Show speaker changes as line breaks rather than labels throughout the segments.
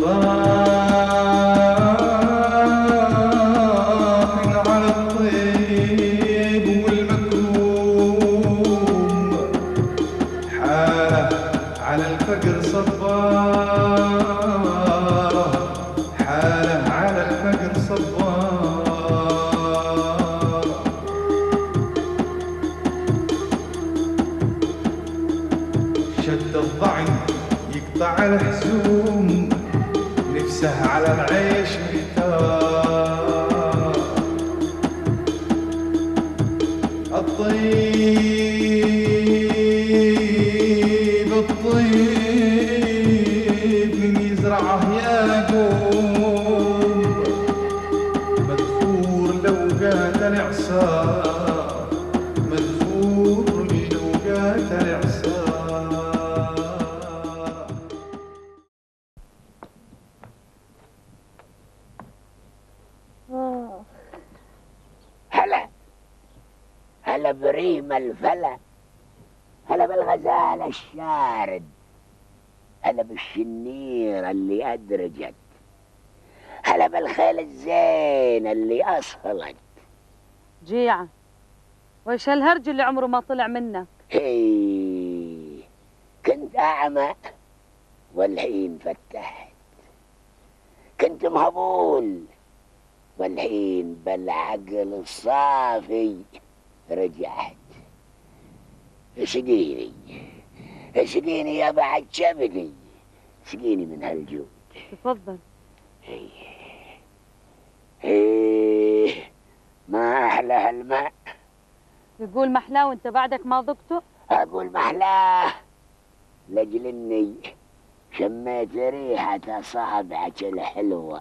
على الطيب والمكروم، حالة على الفقر صبارة، حالة على الفقر صبارة. شد الضعن يقطع الحزوم، نفسه على العيش محتار. الطيب الطيب من يزرعه يقوم، مدفور لو قاتل اعصار، مدفور لو قاتل اعصار.
هلا بريم الفلا، هلا بالغزال الشارد، هلا بالشنيرة اللي أدرجت، هلا بالخيل الزين اللي أصهلت.
جيعة، وإيش هالهرج اللي عمره ما طلع منك؟
هي كنت أعمى والحين فتحت، كنت مهبول والحين بالعقل الصافي رجعت. اسقيني اسقيني يا بعد شبني، اسقيني من هالجود.
تفضل.
ايه ما احلى هالماء.
يقول محلاه وانت بعدك ما ذقته؟
اقول محلاه لاجل اني شميت ريحة اصابعك الحلوة.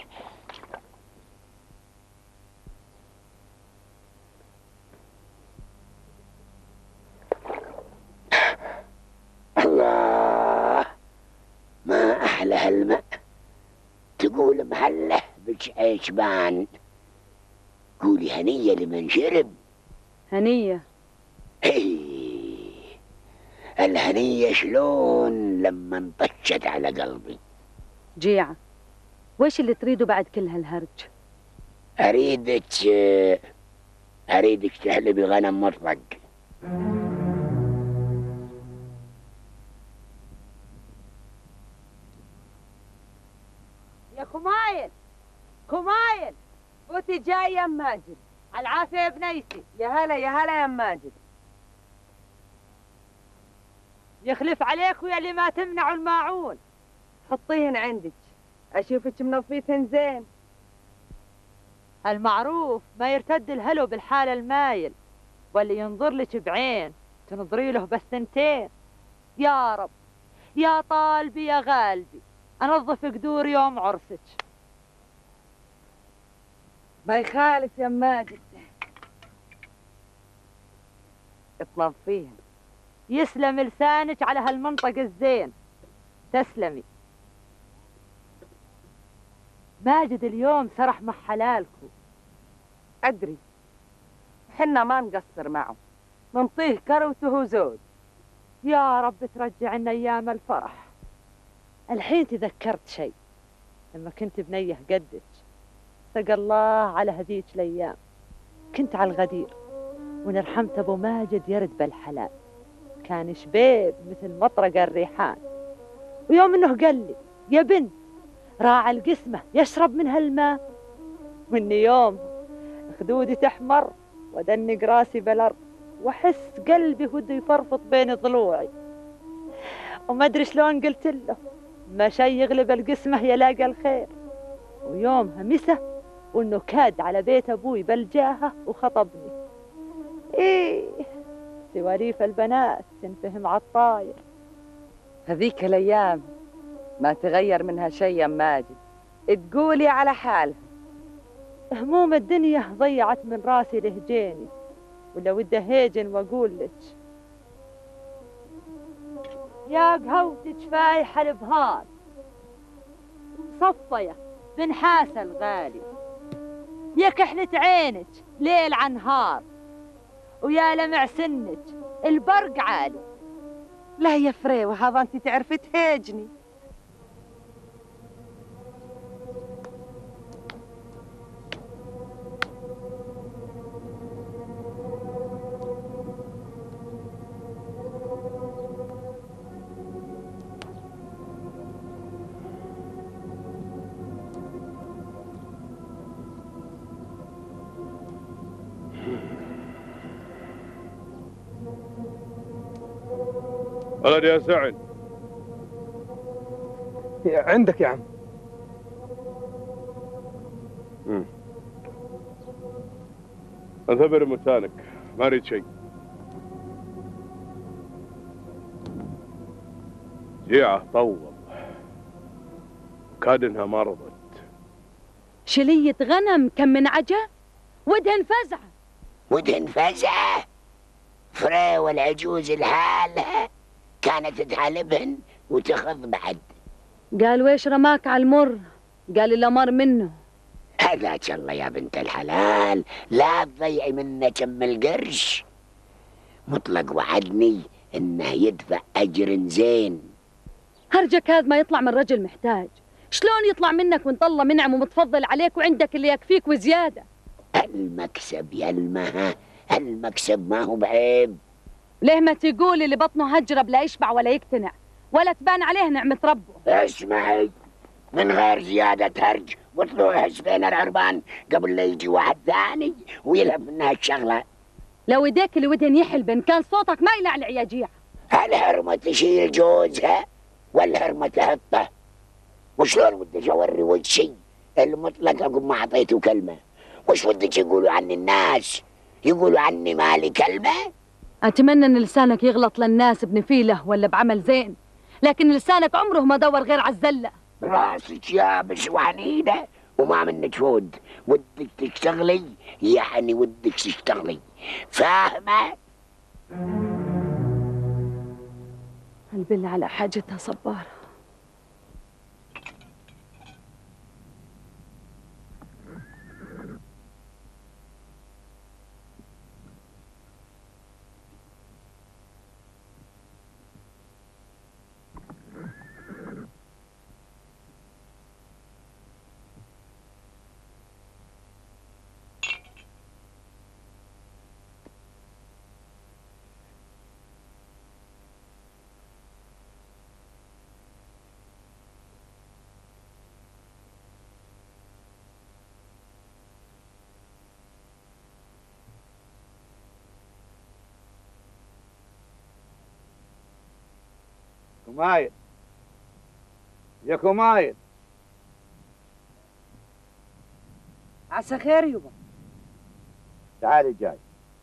الله ما أحلى هالماء. تقول محله بك عيشبان، قولي هنية لمن شرب.
هنية؟
هي الهنية شلون لما انطشت على قلبي.
جيعة، ويش اللي تريده بعد كل هالهرج؟
أريدك تحلبي غنم مرفق.
يا كمايل، كمايل، فوتي جاي يا ماجد. على العافية يا بنيتي. يا هلا يا هلا يا ماجد. يخلف عليك ويا اللي ما تمنعوا الماعون. حطيهن عندك، اشوفك منظفيتهن زين. المعروف ما يرتد الهلو بالحال المايل، واللي ينظر لك بعين تنظري له بسنتين. يا رب يا طالبي يا غالبي انظف قدور يوم عرسك. ما يخالف يا ماجد، تنظفيهن. يسلم لسانك على هالمنطق الزين. تسلمي. ماجد اليوم سرح مع حلالكم. أدري، حنا ما نقصر معه، ننطيه كروته زود. يا رب ترجع لنا أيام الفرح. الحين تذكرت شيء، لما كنت بنيه قدك سقى الله على هذيك الأيام. كنت على الغدير ونرحمت أبو ماجد يرد بالحلال، كان شبيب مثل مطرق الريحان. ويوم إنه قال لي يا بنت راعى القسمة يشرب من هالماء، وإني يوم خدودي تحمر ودنق راسي بالأرض وأحس قلبي وده يفرفط بين ضلوعي. وما أدري شلون قلت له ما شي يغلب القسمة يلاقى الخير. ويومها مسه وإنه كاد على بيت أبوي بالجاهة وخطبني. إيه سواليف البنات تنفهم عالطاير. هذيك الأيام ما تغير منها شي يا ماجد، تقولي على حالها. هموم الدنيا ضيعت من راسي لهجيني، ولا ودي هيجن واقول لك يا قهوتك فايحة البهار صفية بنحاس الغالي، يا كحلة عينك ليل عن نهار، ويا لمع سنك البرق عالي. لا يا فريوة هذا انت تعرفي تهيجني.
ولد يا سعد.
عندك يا عم.
انتظر مكانك، ما اريد شيء. جيعة طول، كاد انها مرضت.
شلية غنم كم من عجة، ودهن فزعة.
ودهن فزعة؟ فري والعجوز لحالها كانت تحالبهن وتخض بعد.
قال ويش رماك على المر؟ قال الأمر منه.
هذاك الله يا بنت الحلال، لا تضيعي منه كم القرش. مطلق وعدني انه يدفع اجر زين.
هرجك هذا ما يطلع من رجل محتاج، شلون يطلع منك وانت الله منعم ومتفضل عليك وعندك اللي يكفيك وزيادة؟
المكسب يا المها، المكسب ما هو بعيب.
ليه ما تقول اللي بطنه هجرب لا يشبع ولا يقتنع ولا تبان عليه نعمة ربه؟
اسمعي، من غير زيادة هرج وطلوع حسبين العربان قبل لا يجي واحد ثاني ويلهف منها الشغلة.
لو يديك اللي ودهن يحلبن كان صوتك ما يلعلع يا جيع.
الهرمة تشيل جوزها والهرمة تهطه. وشلون ودك اوري وجهي المطلق عقب ما اعطيته كلمة؟ وش ودك يقولوا عني الناس؟ يقولوا عني مالي كلمة؟
أتمنى أن لسانك يغلط للناس بنفيلة ولا بعمل زين، لكن لسانك عمره ما دور غير على الزلة.
راسك يابس وعنيدة وما منك فود. ودك تشتغلي يعني ودك تشتغلي، فاهمة؟
البل على حاجتها صبارة.
كمايل يا كمايل.
عسى خير يبا.
تعالي جاي.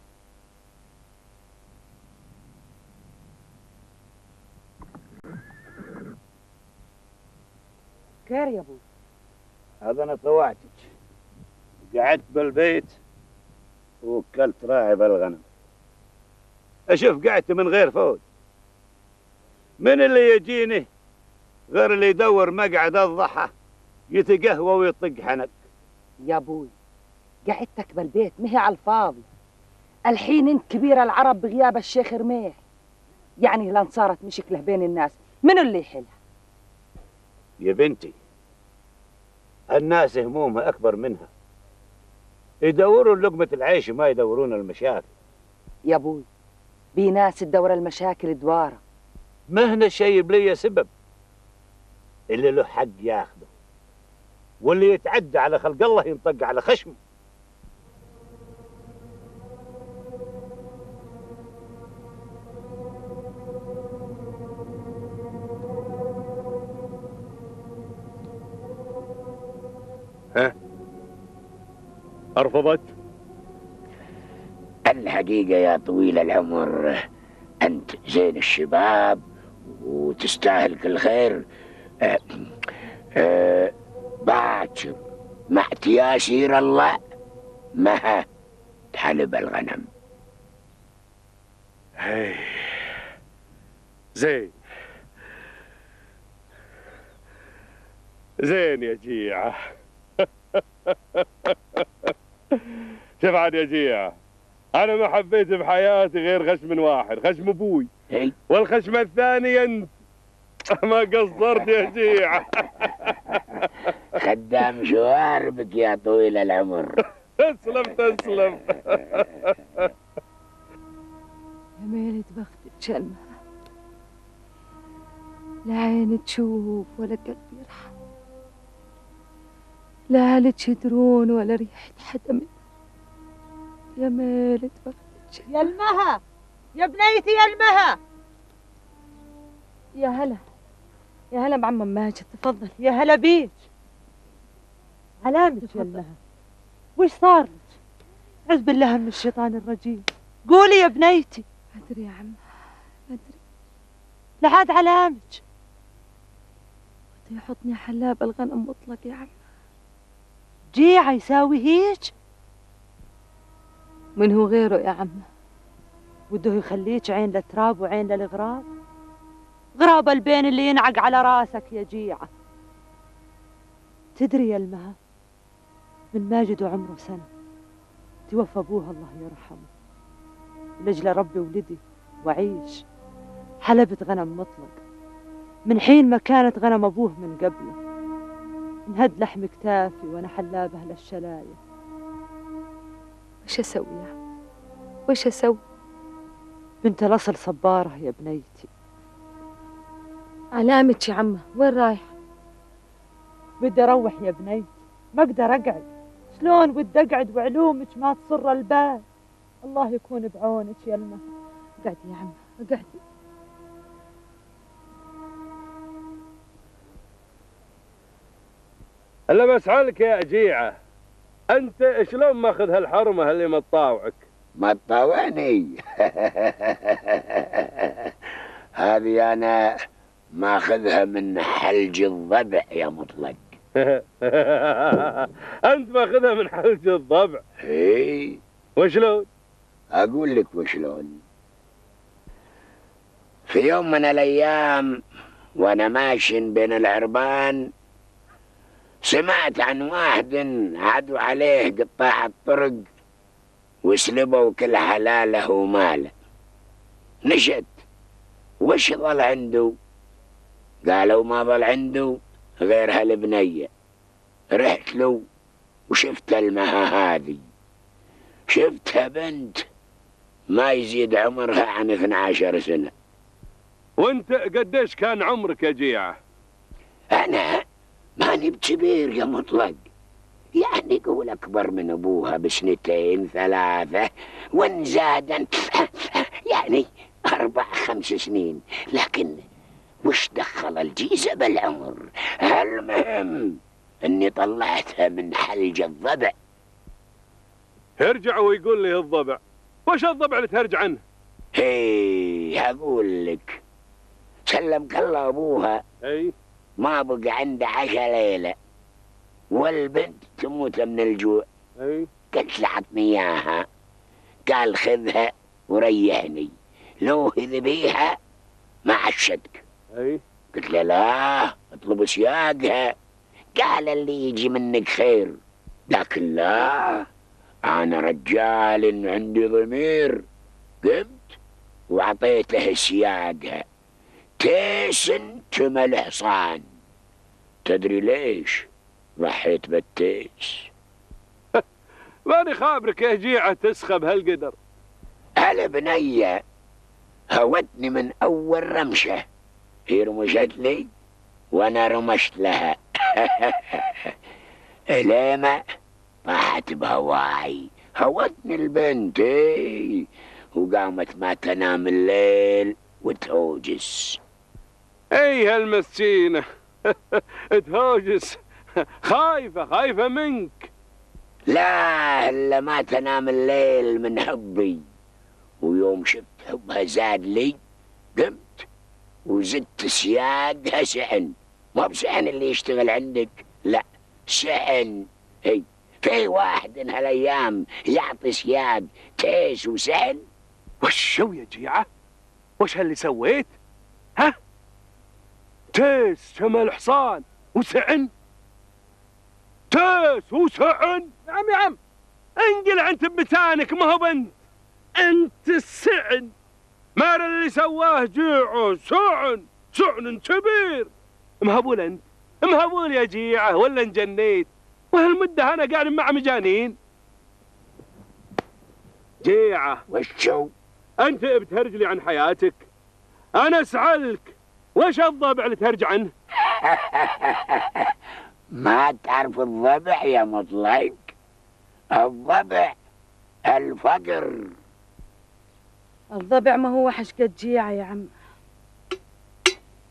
خير يا ابوي.
هذا انا طوعتك، قعدت بالبيت ووكلت راعي بالغنم. اشوف قعدت من غير فوز، من اللي يجيني غير اللي يدور مقعد الضحى يتقهوى ويطق حنك.
يا ابوي قعدتك بالبيت مهي على الفاضي. الحين انت كبير العرب بغياب الشيخ رميح، يعني لان صارت مشكله بين الناس منو اللي يحلها؟
يا بنتي الناس همومها اكبر منها، يدورون لقمة العيش ما يدورون المشاكل.
يا ابوي بناس تدور المشاكل دواره.
مهنا شيء بلي سبب، اللي له حق ياخذه، واللي يتعدى على خلق الله ينطق على خشمه.
ها؟ أرفضت؟
الحقيقة يا طويل العمر أنت زين الشباب وتستاهل كل خير. باكر مع تياسير الله ما تحلب الغنم.
هي زين زين يا جيعة. شوف عاد يا جيعة، أنا ما حبيت بحياتي غير خشم واحد، خشم أبوي، والخشم الثاني أنت. ما قصرت يا جيعة.
خدام شواربك يا طويل العمر.
تسلم تسلم.
يا ميلة بختك شلمة، لا عين تشوف ولا قلب يرحم، لا هلك يدرون ولا ريحة حدا منهم. يا ميلة بختك
يا المها، يا بنيتي يا المها،
يا هلا، يا هلا بعم ماجد، تفضل. يا هلا بيك. علامك يا المها، وش صار لك؟ عز بالله من الشيطان الرجيم، قولي يا بنيتي.
أدري يا عم، أدري.
لعاد علامك.
بده يحطني حلاب الغنم مطلق يا عم.
جيعة يساوي هيك؟
من هو غيره يا عم؟
بده يخليك عين للتراب وعين للغراب؟ غراب البين اللي ينعق على راسك يا جيعة. تدري يا المها، من ماجد وعمره سنة توفى أبوها الله يرحمه، لأجل ربي ولدي وعيش حلبت غنم مطلق من حين ما كانت غنم أبوه من قبله. انهد لحم كتافي وأنا حلابه للشلاية.
وش أسوي يا عم؟ وش أسوي؟
بنت الأصل صبارة يا بنيتي.
علامك يا عمه، وين رايح؟
بدي أروح يا بنيتي، ما أقدر أقعد. شلون بدي أقعد وعلومك ما تصر البال؟ الله يكون بعونك يا المها.
اقعدي يا عمه، اقعدي.
الا بسألك يا جيعة، انت شلون ماخذ هالحرمة اللي ما تطاوعك؟
ما تطاوعني. هذه أنا ماخذها من حلج الضبع يا مطلق.
انت ماخذها من حلج الضبع؟
اي.
وشلون؟
اقول لك وشلون. في يوم من الايام وانا ماشي بين العربان سمعت عن واحد عدوا عليه قطاع الطرق وسلبوا كل حلاله وماله. نشت وش ظل عنده؟ قالوا ما ظل عنده غير هالبنية. رحت له وشفت المها هذه، شفتها بنت ما يزيد عمرها عن 12 سنة.
وانت قديش كان عمرك يا جيعة؟
أنا ماني بكبير يا مطلق، يعني قول أكبر من أبوها بسنتين 3 وإن زادا يعني 4 5 سنين، لكن وش دخل الجيزة بالعمر؟ المهم اني طلعتها من حلج الضبع.
يرجع ويقول لي الضبع، وش الضبع اللي ترجع عنه؟
هي اقول لك، سلمك الله ابوها
اي
ما بقى عنده 10 ليلة والبنت تموت من الجوع.
اي
قلت له عطني اياها، قال خذها وريحني، لو ذبيها ما عشتك.
اي
قلت له لا، اطلب سياقها. قال اللي يجي منك خير، لكن لا، انا رجال عندي ضمير. قمت وعطيته سياقها، تيسن كما الحصان. تدري ليش ضحيت بالتيس؟
ماني خابرك يا جيعة تسخب هالقدر.
البنية هوتني من اول رمشة، هي رمشت لي وانا رمشت لها. ليمة طاحت بهواي، هوتني البنت وقامت ما تنام الليل وتهوجس.
اي هالمسكينة تهوجس، خايفة منك.
لا الا ما تنام الليل من حبي، ويوم شفت حبها زاد لي قمت وزدت سياقها سحن. ما بسحن اللي يشتغل عندك، لا سحن. هي في واحد من هالايام يعطي سياق تيس وسحن؟
وشو يا جيعة؟ وش هاللي سويت؟ ها؟ تيس كما الحصان وسعن؟ تيس وسعن؟ نعم يا عم، انقلع انت بمتانك، ما هو بنت انت السعن. مار اللي سواه جيعه سعن كبير. مهبول انت، مهبول يا جيعة ولا انجنيت؟ وهالمدة انا قاعد مع مجانين. جيعة
وشو؟
انت بتهرجلي عن حياتك، انا اسألك وش الضبع اللي تهرج عنه؟
ما تعرف الضبع يا مطلق؟ الضبع الفقر.
الضبع ما هو وحش قد جيعة يا عم.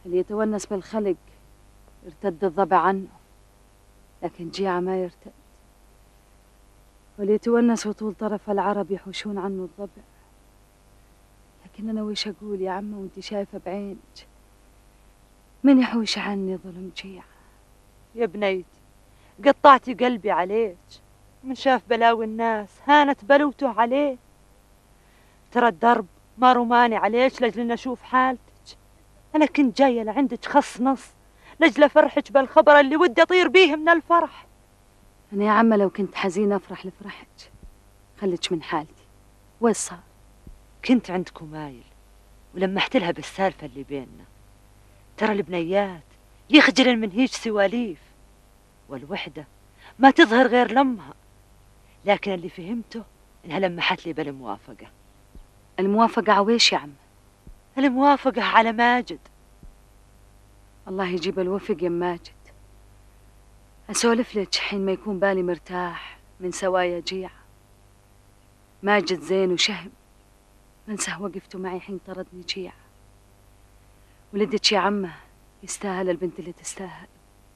اللي يتونس بالخلق يرتد الضبع عنه، لكن جيعة ما يرتد. واللي يتونس وطول طرف العرب يحوشون عنه الضبع. لكن أنا ويش أقول يا عمه وانت شايفة بعينك، من يحوش عني ظلم جيعة؟
يا بنيتي قطعتي قلبي عليك، من شاف بلاوي الناس هانت بلوته عليه. ترى الدرب ما رماني عليك لجل إن أشوف حالتك، أنا كنت جاية لعندك خص نص لجل أفرحك بالخبر اللي ودي أطير بيه من الفرح.
أنا يا عمه لو كنت حزينة أفرح لفرحك، خليك من حالتي. ويش صار؟
كنت عند كمايل ولمحت لها بالسالفة اللي بيننا. ترى البنيات يخجلن من هيج سواليف، والوحدة ما تظهر غير لمها. لكن اللي فهمته إنها لمحت لي بالموافقة.
الموافقة عويش يا عمه؟
الموافقة على ماجد.
الله يجيب الوفق يا ماجد. أسولف لك حين ما يكون بالي مرتاح من سوايا جيعة. ماجد زين وشهم، منسه وقفته معي حين طردني جيعة. ولدك يا عمه يستاهل البنت اللي تستاهل.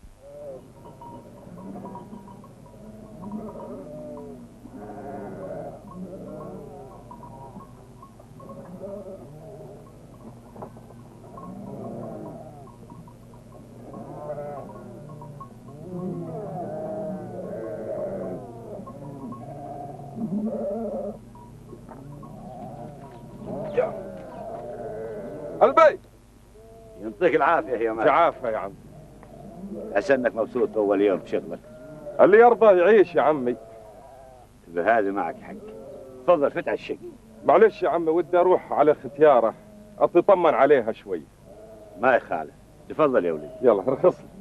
البي
يعطيك العافيه يا مالك.
تعافى يا عم.
عسى انك مبسوط اول يوم بشغلك.
اللي يرضى يعيش يا عمي.
بهذا معك حق. تفضل فتح الشق.
معلش يا عمي ودي اروح على ختياره اطمن عليها شوي.
ما يخالف. تفضل يا ولدي.
يلا رخص لي.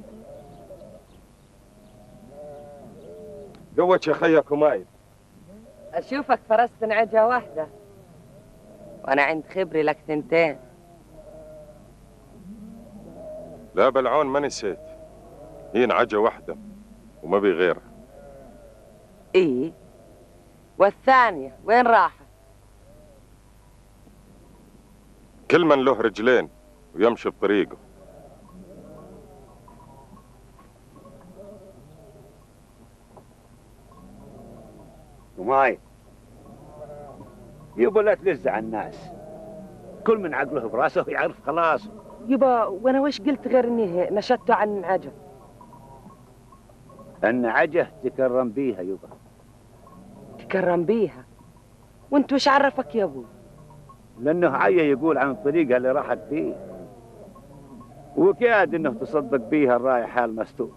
قوتش يا خيا كمايل.
أشوفك فرست نعجة واحدة وأنا عند خبري لك تنتين.
لا بلعون ما نسيت، هي نعجة واحدة وما بي غيرها.
إيه والثانية وين راحت؟
كل من له رجلين ويمشي بطريقه.
وماي يبا لا تلزع الناس، كل من عقله براسه يعرف خلاص.
يبا وأنا وش قلت غير إني نشدت عن عجب؟
النعجة تكرم بيها يبا.
تكرم بيها؟ وانت وش عرفك يا ابو؟
لانه عيا يقول عن الطريقة اللي راحت فيه، وكاد انه تصدق بيها الرايح المستور.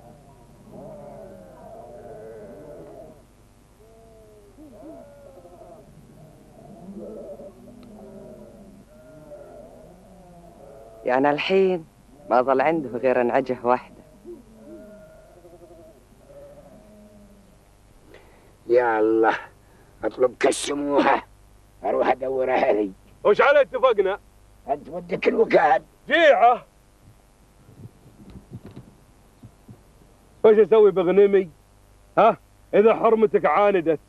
يعني الحين ما ظل عنده غير نعجة واحدة.
يا الله اطلب كسموها اروح ادورها لي.
وش على اتفقنا؟
انت ودك الوكاد.
جيعة. وش اسوي بغنمي؟ ها؟ اذا حرمتك عاندت.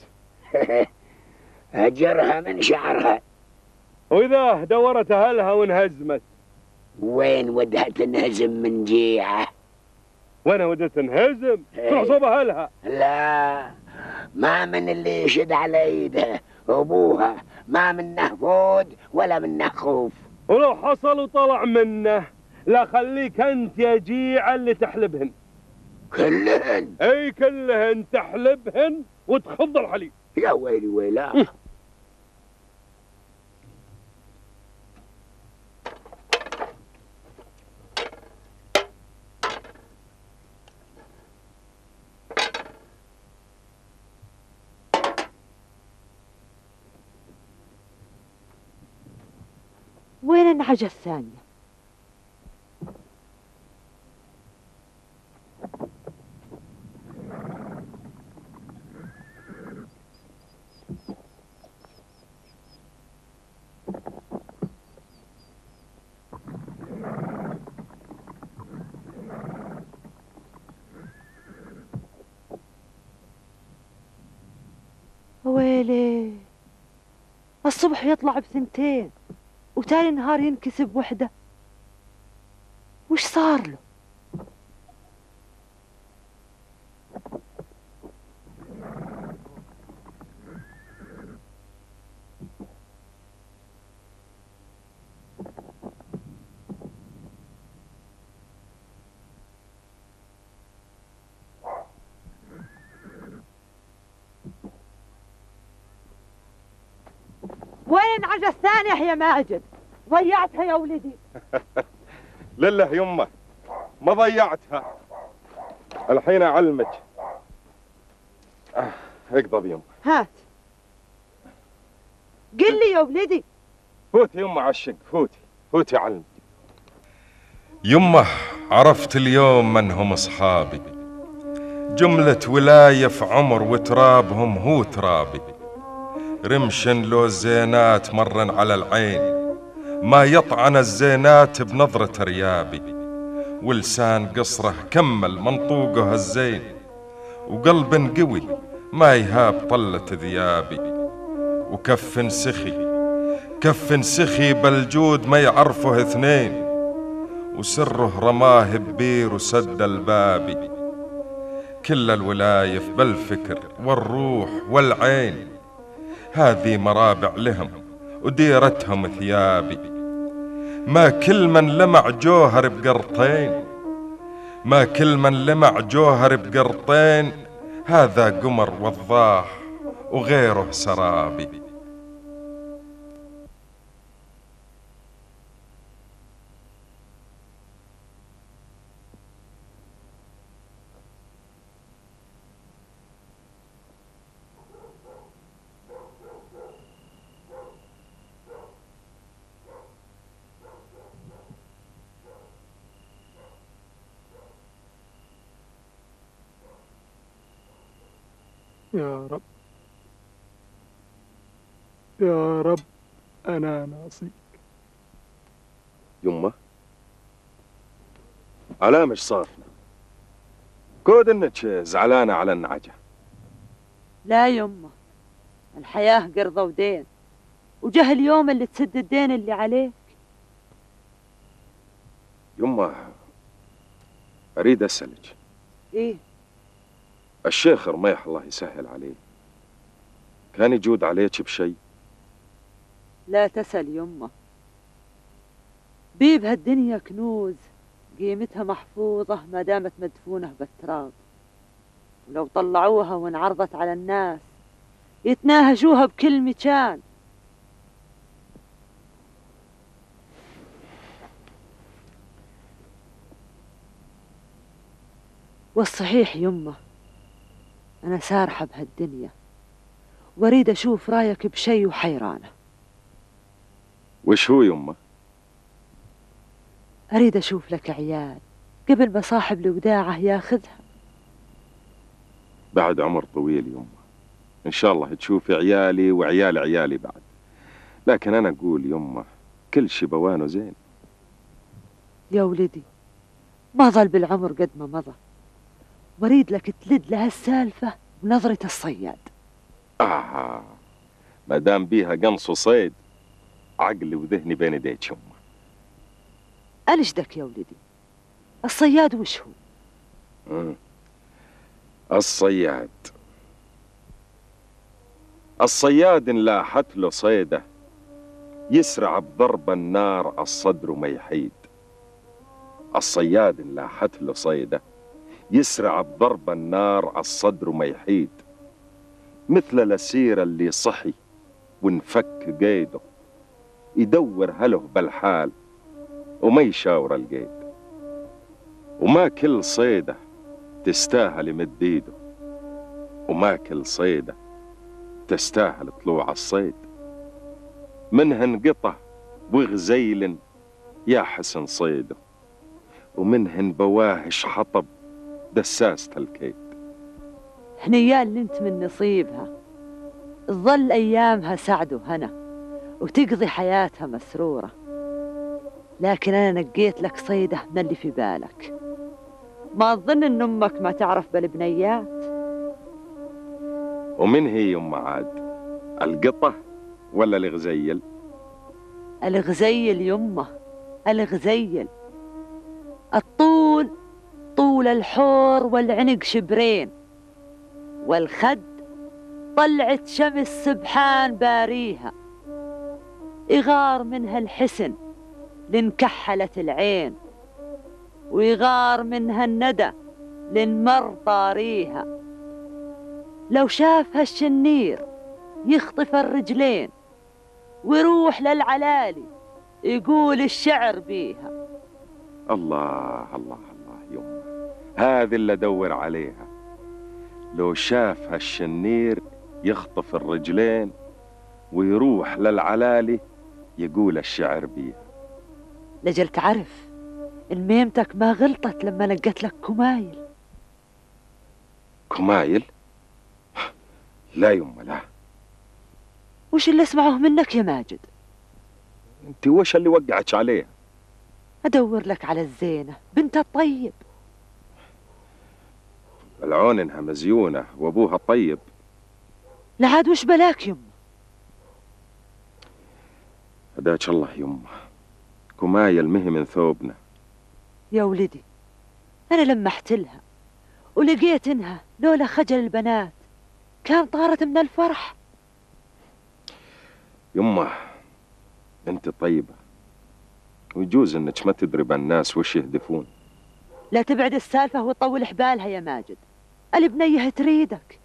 اجرها من شعرها.
واذا دورت اهلها وانهزمت.
وين ودها تنهزم من جيعة؟
وانا ودت تنهزم؟ تروح صوب اهلها.
لا ما من اللي يشد على ايدها ابوها، ما منه فود ولا منه خوف.
ولو حصل وطلع منه لا خليك انت يا جيعة اللي تحلبهن.
كلهن؟
اي كلهن تحلبهن وتخض الحليب.
يا ويلي ويلا.
وين النعجة الثانية؟ ويلي الصبح يطلع بثنتين وتاني نهار ينكسب وحدة. صار له؟ وين عجة الثانية يا ماجد؟ ضيعتها يا ولدي.
لله يمه ما ضيعتها، الحين أعلمك. اقضب يمه.
هات. قل لي يا ولدي.
فوتي يمه على الشق، فوتي علمك. يمه عرفت اليوم من هم أصحابي، جملة ولاية في عمر وترابهم هو ترابي، رمشن لو الزينات مرن على العين، ما يطعن الزينات بنظرة ريابي، ولسان قصره كمل منطوقه الزين، وقلب قوي ما يهاب طلة ذيابي، وكف سخي بالجود ما يعرفه اثنين، وسره رماه ببير وسد البابي، كل الولاية بالفكر والروح والعين، هذه مرابع لهم وديرتهم ثيابي، ما كل من لمع جوهر بقرطين، ما كل من لمع جوهر بقرطين، هذا قمر وضاح وغيره سرابي.
يا رب يا رب أنا ناصيك.
يمه على مش صافنا كود انك زعلانة على النعجة.
لا يمه، الحياة قرضة ودين، وجه اليوم اللي تسد الدين اللي عليك.
يمه أريد أسألك.
إيه؟
الشيخ رميح الله يسهل عليه كان يجود عليك بشيء؟
لا تسأل يمه، بيه بهالدنيا كنوز قيمتها محفوظة ما دامت مدفونة بالتراب، ولو طلعوها وانعرضت على الناس يتناهشوها بكل مكان. والصحيح يمه أنا سارحة بهالدنيا وأريد أشوف رايك بشي وحيرانة.
وش هو يمه؟
أريد أشوف لك عيال قبل ما صاحب الوداعة ياخذها.
بعد عمر طويل يمه، إن شاء الله تشوفي عيالي وعيال عيالي بعد، لكن أنا أقول يمه كل شي بوانه زين.
يا ولدي ما ظل بالعمر قد ما مضى، واريد لك تلد لها السالفة بنظرة الصياد.
ما دام بيها قنص وصيد عقلي وذهني بين يديك يمه.
ألجدك يا ولدي، الصياد وش هو؟
الصياد إن لاحت له صيده يسرع بضرب النار الصدر ما يحيد. الصياد إن لاحت له صيده يسرع بضرب النار الصدر ما يحيد، مثل الأسير اللي صحي وانفك قيده يدور هله بالحال وما يشاور القيد، وما كل صيده تستاهل يمد ايده، وما كل صيده تستاهل طلوع الصيد، منهن قطة وغزيل يا حسن صيده، ومنهن بواهش حطب دساسة الكيد.
حنيال اللي انت من نصيبها تظل ايامها سعد وهنا وتقضي حياتها مسرورة، لكن انا نقيت لك صيدة من اللي في بالك. ما تظن ان امك ما تعرف بالبنيات؟
ومن هي ام عاد، القطة ولا الغزيل؟
الغزيل يمه، الغزيل الحور والعنق شبرين، والخد طلعت شمس سبحان باريها، يغار منها الحسن لنكحلت العين، ويغار منها الندى لنمر طاريها. لو شافها الشنير يخطف الرجلين، ويروح للعلالي يقول الشعر بيها.
الله الله الله يمه، هذه اللي ادور عليها. لو شافها الشنير يخطف الرجلين ويروح للعلالي يقول الشعر بيها.
لجل تعرف إن ميمتك ما غلطت لما لقت لك كمايل.
كمايل؟ لا يمه لا.
وش اللي اسمعه منك يا ماجد؟
انت وش اللي وقعتش عليها؟
ادور لك على الزينة بنت الطيب.
العون انها مزيونة وابوها طيب.
لعاد وش بلاك يمه؟
هداك الله يمه، كمايل مهي من ثوبنا.
يا ولدي انا لمحت لها ولقيت انها لولا خجل البنات كان طارت من الفرح.
يمه انت طيبة، ويجوز انك ما تدري بالناس وش يهدفون.
لا تبعد السالفة وتطول حبالها يا ماجد، البنية تريدك.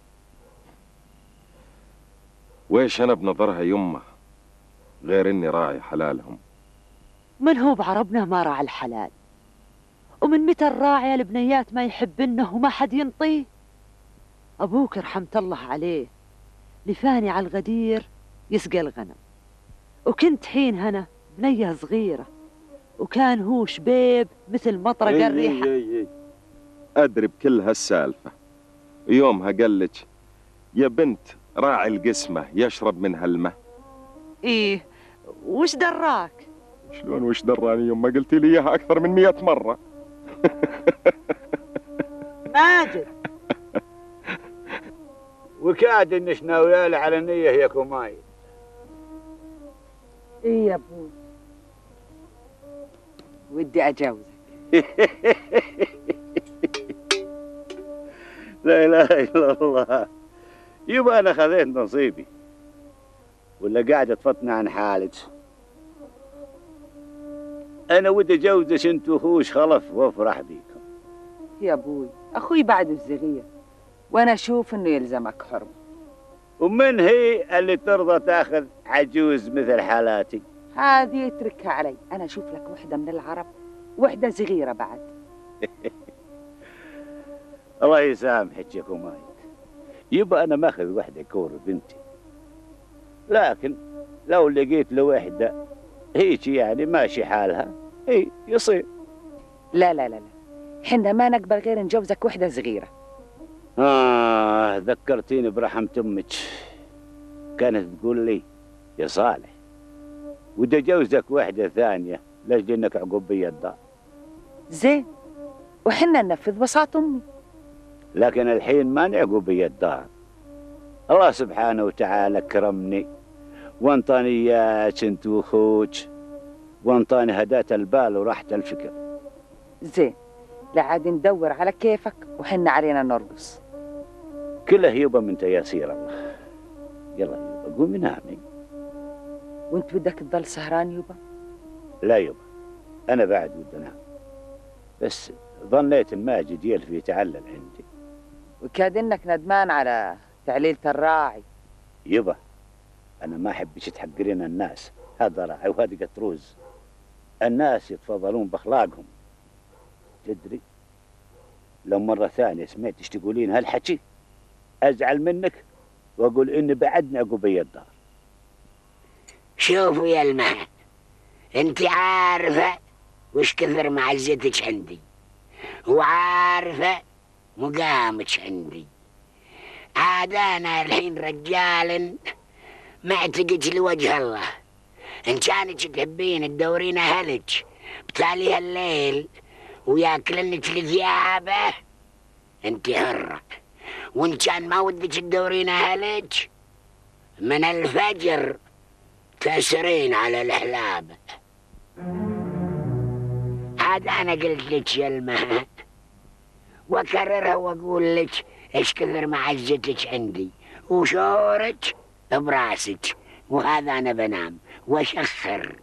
ويش انا بنظرها يمه غير اني راعي حلالهم؟
من هو بعربنا ما راعى الحلال؟ ومن متى الراعي البنيات ما يحبنه وما حد ينطيه؟ أبوك رحمة الله عليه لفاني على الغدير يسقى الغنم، وكنت حين هنا بنية صغيرة، وكان هو شبيب مثل مطرق الريحة.
أدري بكل هالسالفة. يومها قالك يا بنت راعي القسمة يشرب من هالماء.
إيه وش دراك؟
شلون وش دراني يوم ما قلتي لي إياها أكثر من 100 مرة؟
ماجد
وكاد انش ناويالي على نية يا كمايل.
إيه يا أبوي ودي أجاوزك.
لا اله الا الله، يبقى انا خذيت نصيبي ولا قاعده تفطني عن حالك؟ انا ودي اجوزش انت وخوش خلف وافرح بيكم.
يا أبوي أخوي بعده الصغير وأنا أشوف إنه يلزمك حرمة.
ومن هي اللي ترضى تاخذ عجوز مثل حالاتي؟
هذه يتركها علي، أنا أشوف لك وحدة من العرب، وحدة صغيرة بعد.
الله يسامحك يا كمايل، يبقى انا ماخذ وحده كور بنتي، لكن لو لقيت له وحده هيك يعني ماشي حالها اي يصير.
لا لا لا لا، حنا ما نقبل غير نجوزك وحدة صغيرة.
ذكرتيني برحمة امك، كانت تقول لي يا صالح ودي اجوزك وحده ثانيه لاجل انك عقب بي الدار.
زين وحنا ننفذ وساط امي.
لكن الحين ما نعقب بي الدار، الله سبحانه وتعالى كرمني وانطاني اياك انت واخوك، وانطاني هداة البال وراحة الفكر.
زين لا عاد ندور على كيفك وحنا علينا نرقص.
كله يبا من تياسير الله. يلا يبا قومي نامي.
وانت بدك تضل سهران يبا؟
لا يبا انا بعد ودي انام، بس ظنيت الماجد يلفي يتعلل عندي.
وكاد انك ندمان على تعليلة الراعي.
يبا انا ما احبش تحقرين الناس، هذا راعي وهذه قطروز، الناس يتفضلون باخلاقهم. تدري لو مرة ثانية سمعتش تقولين هالحكي ازعل منك واقول اني بعدني عقبي الدار.
شوفوا يا المهد، انت عارفة وش كثر معزتك عندي، وعارفة مقامك عندي. عاد انا الحين رجال معتقد لوجه الله، ان كانت تحبين تدورين اهلك بتالي الليل وياكلنك لثيابه انت حرة، وان كان ما ودك تدورين اهلك من الفجر تسرين على الحلاب. عاد انا قلت لك يا المهد واكررها واقول لك ايش كثر معزتك عندي وشورك براسك، وهذا انا بنام واشخر.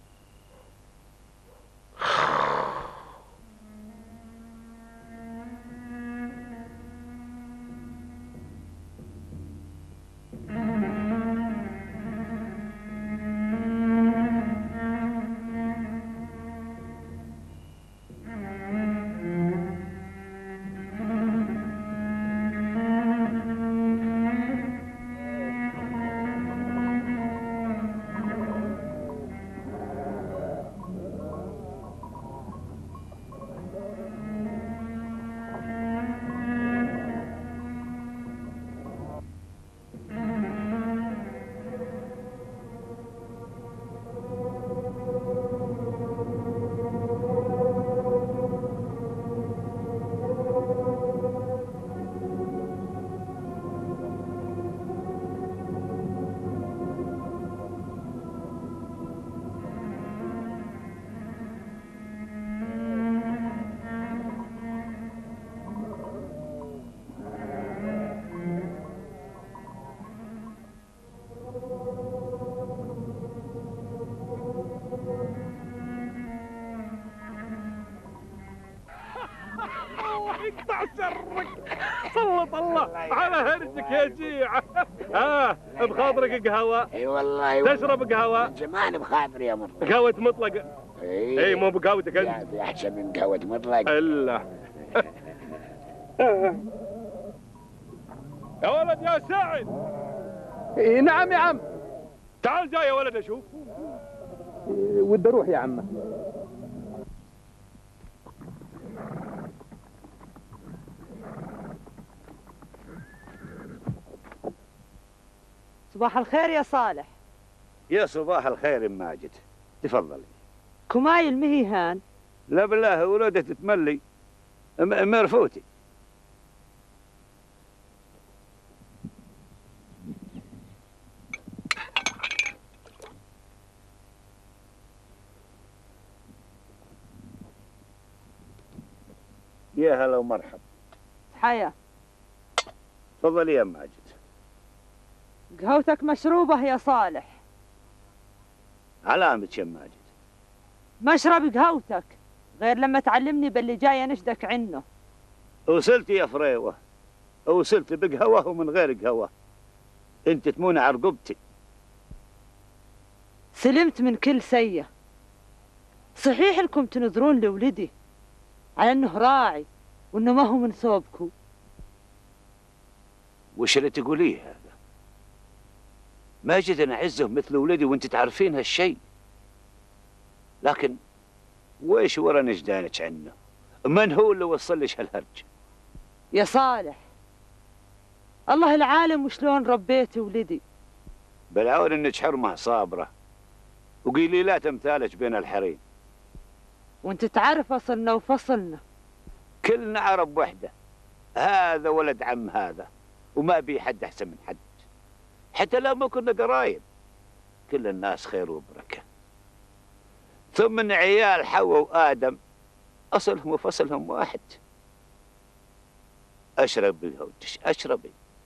يقطع شرك. سلط الله على هرجك يا جيعة. بخاطرك قهوة؟
اي والله
تشرب قهوة؟
من زمان بخاطري يا مطلق.
قهوة مطلق؟ اي مو بقهوتك انت.
لا في احسن من قهوة مطلق.
الا يا ولد يا سعد.
نعم يا عم.
تعال جاي يا ولد اشوف.
ودي اروح يا عمه.
صباح الخير يا صالح.
يا صباح الخير ام ماجد، تفضلي.
كمايل مهي هان.
لا بالله ولدة تملي مرفوتي. يا هلا ومرحب.
حيا.
تفضلي يا ام ماجد.
قهوتك مشروبة يا صالح.
علامتك يا ام ماجد.
مشرب قهوتك غير لما تعلمني باللي جاي انشدك عنه.
وصلت يا فريوة، وصلت بقهوة ومن غير قهوة، انت تمون على رقبتي.
سلمت من كل سيء. صحيح لكم تنظرون لولدي على انه راعي وانه ما هو من صوبكم.
وش اللي تقوليه هذا؟ ماجد انا اعزه مثل ولدي وانت تعرفين هالشيء، لكن ويش ورا نجدانك عنه؟ من هو اللي وصل لك هالهرج؟
يا صالح الله العالم وشلون ربيت ولدي.
بالعون انك حرمه صابره وقليلات امثالك بين الحريم.
وانت تعرف اصلنا وفصلنا.
كلنا عرب وحده، هذا ولد عم هذا وما بي حد احسن من حد، حتى لو ما كنا قرايب كل الناس خير وبركه. ثم ان عيال حواء وادم اصلهم وفصلهم واحد. اشربي قهوتش، اشربي.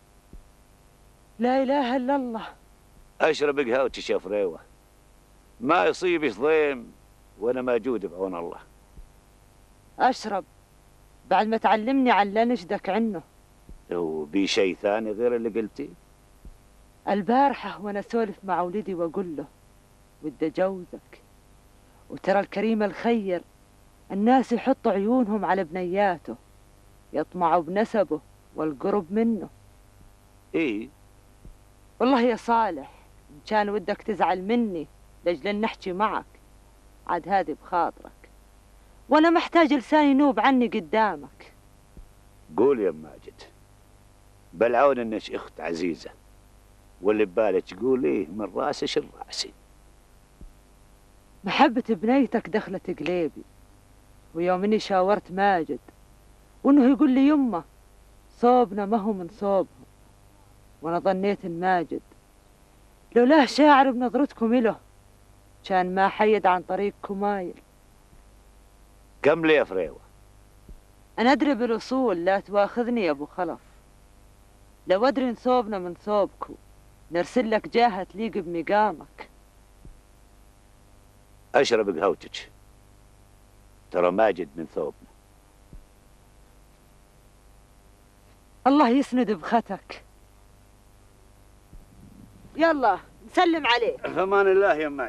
لا اله الا الله.
اشربي قهوتش يا فريوه، ما يصيبش ضيم وانا موجود بعون الله.
اشرب بعد ما تعلمني على اللي نشدك عنه.
وبي شيء ثاني غير اللي قلتيه؟
البارحة وانا اسولف مع ولدي واقول له ودي اجوزك، وترى الكريم الخير الناس يحطوا عيونهم على بنياته، يطمعوا بنسبه والقرب منه.
ايه
والله يا صالح ان كان ودك تزعل مني لاجل ان نحكي معك عاد هذه بخاطرك، وانا محتاج لساني ينوب عني قدامك.
قول يا ماجد، بالعون انك اخت عزيزه واللي ببالك قوليه من راسك لراسي.
محبة بنيتك دخلت قليبي، ويوم اني شاورت ماجد وانه يقول لي يمه صوبنا ما هو من صوبهم، وانا ظنيت ان ماجد لولاه شاعر بنظرتكم له كان ما حيد عن طريق كمايل.
كم لي يا فريوه؟
أنا أدري بالأصول، لا تواخذني يا أبو خلف. لو أدري نصوبنا من ثوبكو نرسل لك جاهة تليق بمقامك.
أشرب قهوتك، ترى ماجد من ثوبنا.
الله يسند بختك. يلا نسلم عليه.
في أمان الله يا ماجد.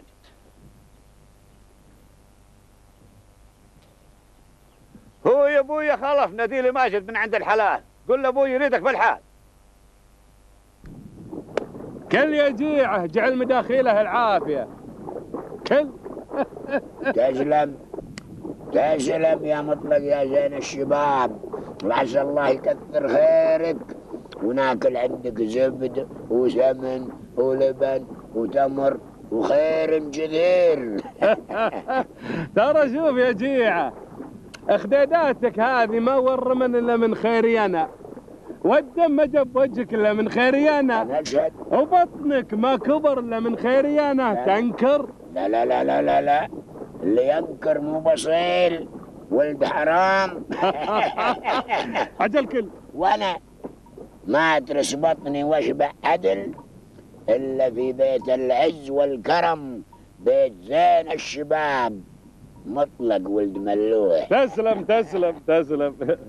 هو يا ابوي خلف نادي ماجد من عند الحلال، قل له ابوي يريدك بالحال.
كل يا جيعه، جعل مداخيله العافيه. كل.
تسلم تسلم يا مطلق يا زين الشباب، وعسى الله يكثر خيرك وناكل عندك زبد وسمن ولبن وتمر وخير كثير.
ترى شوف يا جيعه، اخداداتك هذه ما ورمن الا من خيري انا، والدم ما جاب وجهك الا من خيري انا، وبطنك ما كبر الا من خيري انا. تنكر؟
لا لا لا لا لا لا، اللي ينكر مو بصيل، ولد حرام.
عجل كل.
وانا ما اترس بطني واشبع عدل الا في بيت العز والكرم، بيت زين الشباب مطلق ولد ملوح.
تسلم تسلم تسلم.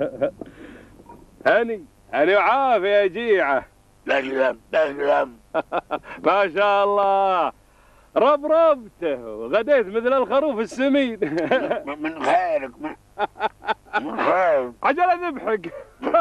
هني وعافية يا جيعة.
تسلم تسلم.
ما شاء الله، ربربته وغديت مثل الخروف السمين.
من خيرك من خيرك.
عجل ذبحك.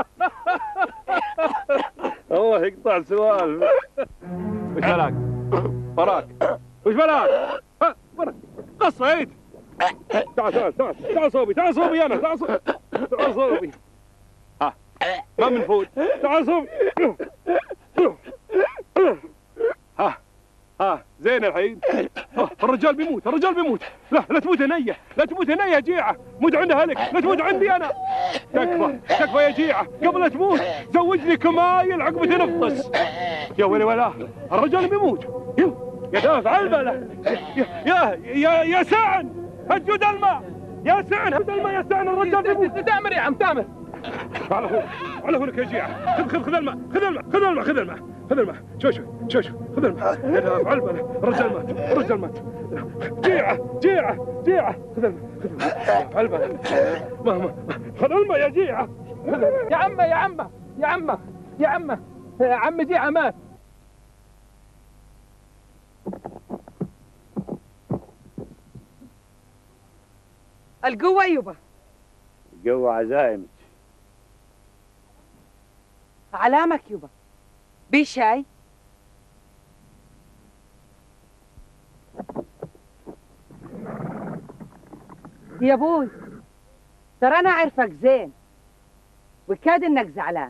الله يقطع سوالف. وش بلاك؟ وراك وش بلاك؟ وراك قصيت. تعال صوبي، تعال صوبي انا، تعال صوبي. ها ما بنفوت، تعال صوبي. ها زين الحين. الرجال بيموت، الرجال بيموت. لا تموت هنية، لا تموت هنية يا جيعة، موت عند اهلك، لا تموت عندي انا. تكفى يا جيعة، قبل لا تموت زوجني كمايل عقب تنفس. يا ويلي ولا، الرجال بيموت. يا دافع البلة، يا سعن هجود الماء، يا سعن هجود الماء، يا سعن الرجال بيموت.
تامر يا عم تامر.
على هونك يا جيعة، خذ الماء، خذ الماء، خذ الماء، خذ الماء، خذ الماء. شوف خذ الماء. يا دافع البلة، الرجال مات، الرجال مات. جيعة خذ الماء، خذ الماء. دافع البلة، خذ الماء يا جيعة.
يا عمه عم جيعة مات.
القوة يبا.
القوة عزايمك.
علامك يبا. بي شاي؟ يا ابوي ترى انا اعرفك زين وكاد انك زعلان.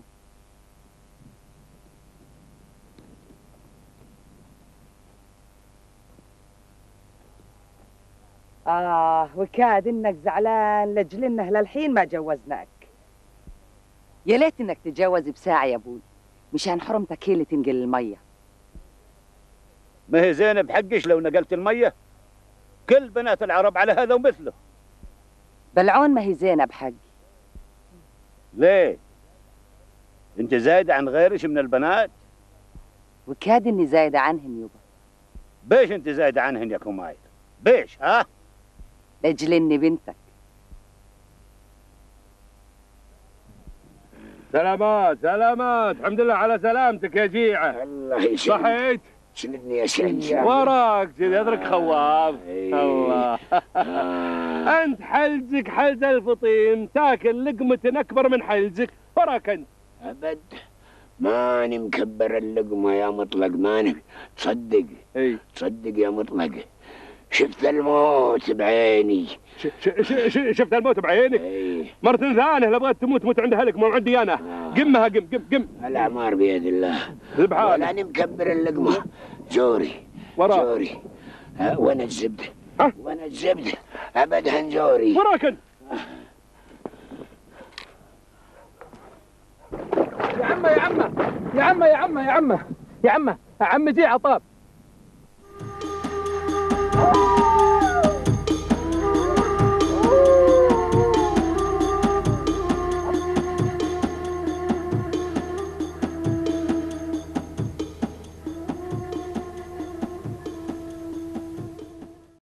وكاد انك زعلان لاجل انه للحين ما جوزناك. يا ليت انك تتجوز بساعة يا ابوي، مشان حرمتك هي اللي تنقل المية.
ما هي زينب حقش لو نقلت المية؟ كل بنات العرب على هذا ومثله.
بلعون ما هي زينب حقي.
ليه؟ انت زايدة عن غيرش من البنات؟
وكاد اني زايدة عنهن يبا.
بيش انت زايدة عنهن يا كمايل؟ بيش ها؟
لاجل اني بنتك.
سلامات، الحمد لله على سلامتك يا جيعة.
الله يسلمك.
صحيت؟
سندني يا سيدي.
وراك كذا يدرك خواف. الله. انت حلزك حلز الفطيم، تاكل لقمة اكبر من حلزك. وراك انت.
ابد ماني مكبر اللقمة يا مطلق، ماني. تصدق تصدق يا مطلق، شفت الموت بعيني.
شفت الموت بعينك؟ مرة ثانية لو بغيت تموت موت عند اهلك مو عندي انا. قمها قم.
الاعمار بيد الله.
ذبحان.
ولا اني مكبر اللقمة. زوري
وراك.
زوري. وانا الزبدة. وانا الزبدة ابدا زوري.
وراك انت.
يا عمه عم جيعة طاب.